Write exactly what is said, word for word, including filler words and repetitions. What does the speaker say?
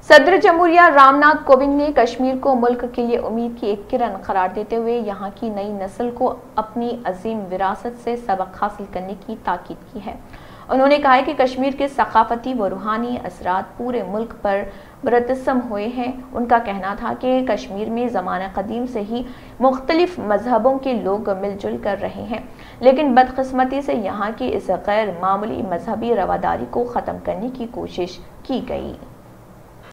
सदर जमहूरिया रामनाथ कोविंद ने कश्मीर को मुल्क के लिए उम्मीद की एक किरण करार देते हुए यहाँ की नई नस्ल को अपनी अजीम विरासत से सबक हासिल करने की ताकीद की है। उन्होंने कहा है कि कश्मीर के सकाफती व रूहानी असरात पूरे मुल्क पर मुरतसम हुए हैं। उनका कहना था कि कश्मीर में ज़माना कदीम से ही मुख्तलिफ मजहबों के लोग मिलजुल कर रहे हैं, लेकिन बदकिस्मती से यहाँ की इस गैर मामूली मजहबी रवादारी को ख़त्म करने की कोशिश की गई।